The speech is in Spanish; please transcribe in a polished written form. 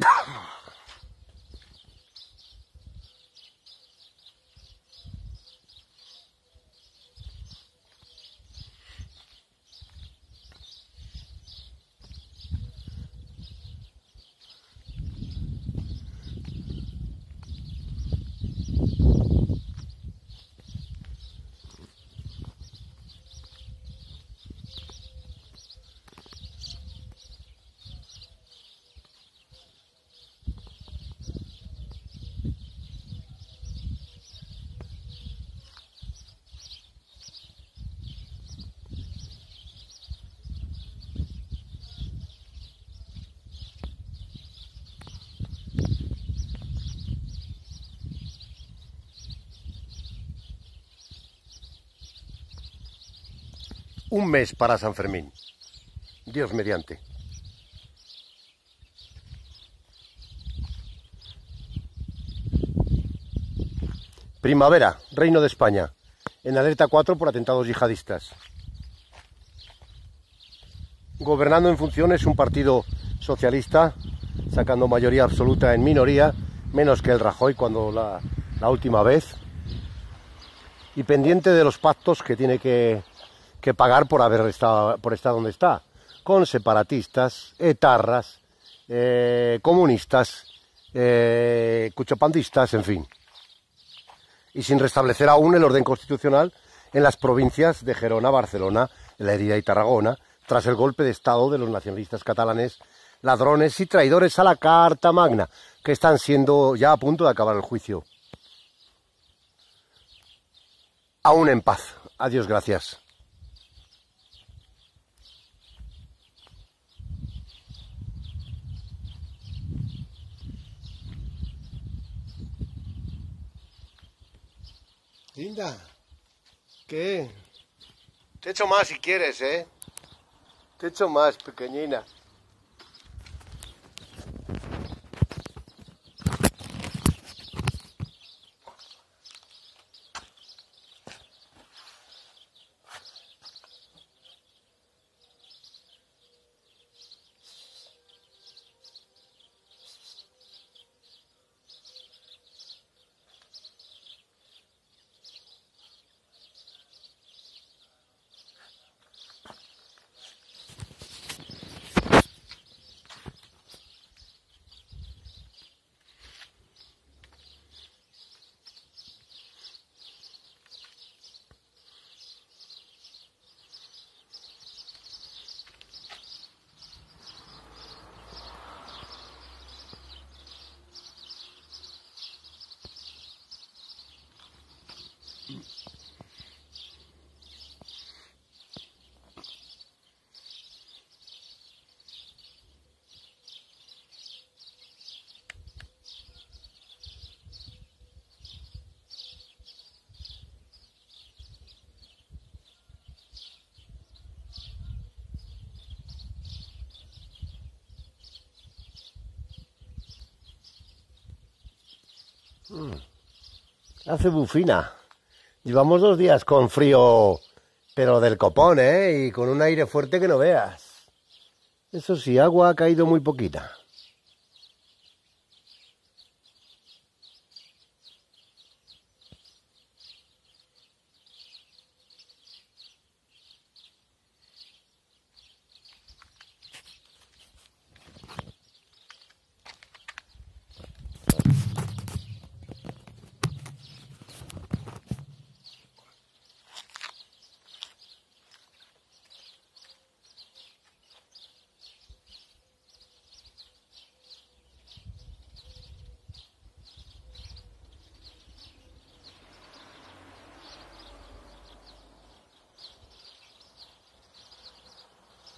Un mes para San Fermín, Dios mediante. Primavera, Reino de España, en alerta 4 por atentados yihadistas. Gobernando en funciones un partido socialista, sacando mayoría absoluta en minoría, menos que el Rajoy cuando la última vez, y pendiente de los pactos que tiene que pagar por estar donde está, con separatistas, etarras, comunistas, cuchapandistas, en fin. Y sin restablecer aún el orden constitucional en las provincias de Gerona, Barcelona, Lleida y Tarragona, tras el golpe de Estado de los nacionalistas catalanes, ladrones y traidores a la Carta Magna, que están siendo ya a punto de acabar el juicio. Aún en paz. Adiós, gracias. Linda, ¿qué? Te echo más si quieres, ¿eh? Te echo más, pequeñina. Hace bufina. Llevamos 2 días con frío, pero del copón, ¿eh? Y con un aire fuerte que no veas. Eso sí, agua ha caído muy poquita.